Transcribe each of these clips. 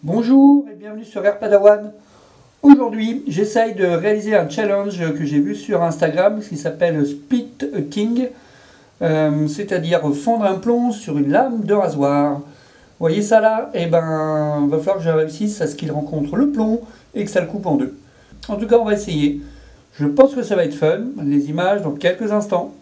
Bonjour et bienvenue sur Air Padawan. Aujourd'hui, j'essaye de réaliser un challenge que j'ai vu sur Instagram qui s'appelle Spit a King, c'est-à-dire fondre un plomb sur une lame de rasoir. Vous voyez ça là? Eh ben, il va falloir que je réussisse à ce qu'il rencontre le plomb et que ça le coupe en deux. En tout cas, on va essayer. Je pense que ça va être fun. Les images dans quelques instants.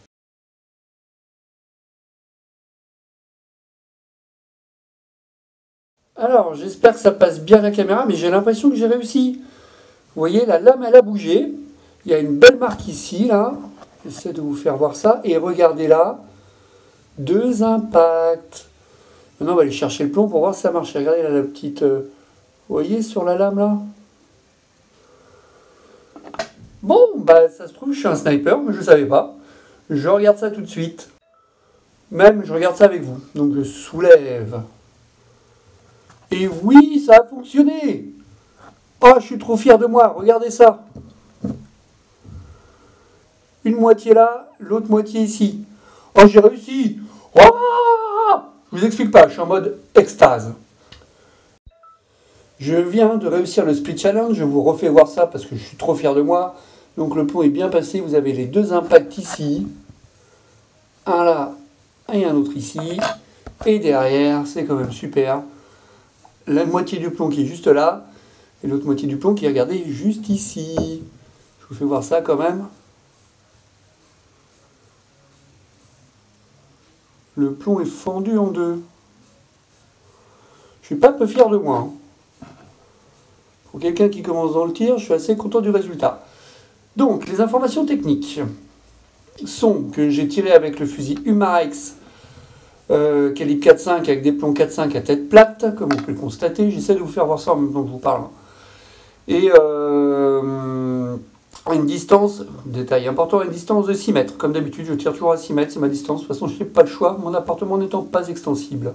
Alors, j'espère que ça passe bien à la caméra, mais j'ai l'impression que j'ai réussi. Vous voyez, la lame, elle a bougé. Il y a une belle marque ici, là. J'essaie de vous faire voir ça. Et regardez là, deux impacts. Maintenant, on va aller chercher le plomb pour voir si ça marche. Regardez là, la petite... vous voyez, sur la lame, là. Bon, bah, ça se trouve, je suis un sniper, mais je ne savais pas. Je regarde ça tout de suite. Même, je regarde ça avec vous. Donc, je soulève. Et oui, ça a fonctionné! Oh, je suis trop fier de moi, regardez ça! Une moitié là, l'autre moitié ici. Oh, j'ai réussi! Oh, je vous explique pas, je suis en mode extase. Je viens de réussir le split challenge, je vous refais voir ça parce que je suis trop fier de moi. Donc le plomb est bien passé, vous avez les deux impacts ici. Un là et un autre ici. Et derrière, c'est quand même super. La moitié du plomb qui est juste là, et l'autre moitié du plomb qui est, regardez, juste ici. Je vous fais voir ça quand même. Le plomb est fendu en deux. Je suis pas peu fier de moi. Pour quelqu'un qui commence dans le tir, je suis assez content du résultat. Donc, les informations techniques sont que j'ai tiré avec le fusil Umarex calibre 4.5 avec des plombs 4.5 à tête plate, comme on peut le constater. J'essaie de vous faire voir ça en même temps que je vous parle. Et une distance, détail important, une distance de 6 mètres. Comme d'habitude, je tire toujours à 6 mètres, c'est ma distance. De toute façon, je n'ai pas le choix, mon appartement n'étant pas extensible.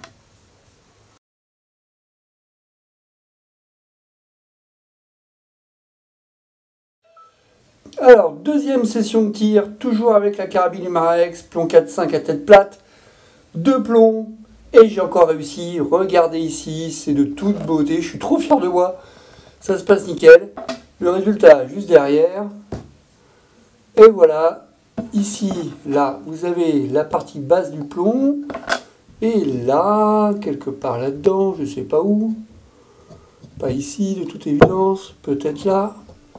Alors, deuxième session de tir, toujours avec la carabine Umarex, plomb 4.5 à tête plate. Deux plombs, et j'ai encore réussi. Regardez ici, c'est de toute beauté. Je suis trop fier de moi. Ça se passe nickel. Le résultat juste derrière. Et voilà. Ici, là, vous avez la partie basse du plomb. Et là, quelque part là-dedans, je ne sais pas où. Pas ici, de toute évidence. Peut-être là.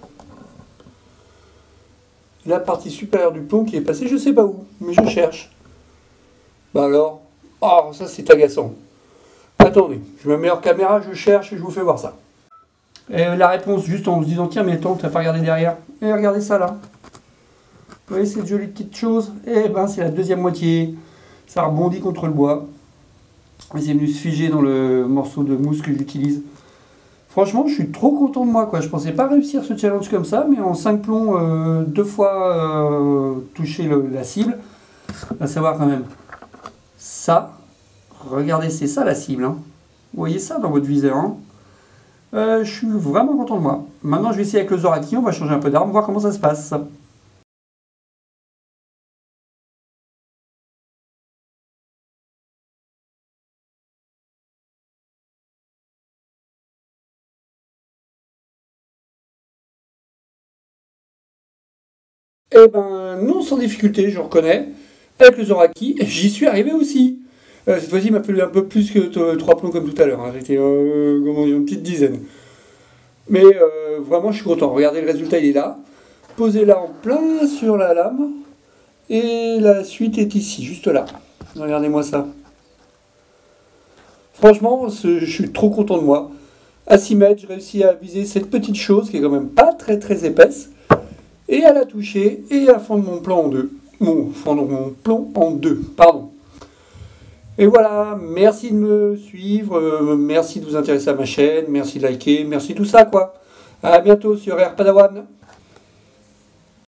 La partie supérieure du plomb qui est passée, je ne sais pas où. Mais je cherche. Bah alors, oh, ça c'est agaçant. Attendez, je mets ma meilleure caméra, je cherche et je vous fais voir ça. Et la réponse, juste en se disant, tiens, mais attends, tu n'as pas regardé derrière. Et regardez ça là. Vous voyez cette jolie petite chose? Eh ben, c'est la deuxième moitié. Ça rebondit contre le bois. Et c'est venu se figer dans le morceau de mousse que j'utilise. Franchement, je suis trop content de moi, quoi. Je pensais pas réussir ce challenge comme ça, mais en 5 plombs, 2 fois toucher la cible. À savoir quand même. Ça, regardez, c'est ça la cible. Hein. Vous voyez ça dans votre viseur. Hein. Je suis vraiment content de moi. Maintenant, je vais essayer avec le Zoraki. On va changer un peu d'arme, voir comment ça se passe. Eh ben, non sans difficulté, je reconnais. Avec le Zoraki, j'y suis arrivé aussi. Cette fois-ci, il m'a fallu un peu plus que 3 plombs comme tout à l'heure. Hein. J'étais comment dire, une petite dizaine. Mais vraiment, je suis content. Regardez, le résultat, il est là. Posez là en plein sur la lame. Et la suite est ici, juste là. Regardez-moi ça. Franchement, je suis trop content de moi. À 6 mètres, j'ai réussi à viser cette petite chose qui est quand même pas très très épaisse. Et à la toucher et à fondre mon plomb en deux. Fondre mon plomb en deux, pardon. Et voilà, merci de me suivre, merci de vous intéresser à ma chaîne, merci de liker, merci tout ça quoi. À bientôt sur Air Padawan.